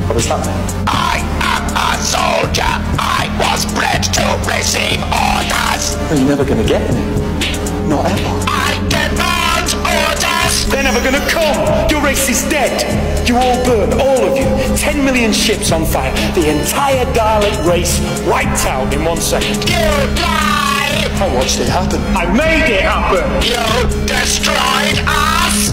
What does that mean? I am a soldier. I was bred to receive orders. Well, you're never gonna get any. Not ever. I demand orders. They're never gonna come. Your race is dead. You all burn, all of you. 10 million ships on fire. The entire Dalek race wiped out in 1 second. You lie. I watched it happen. I made it happen. You destroyed us.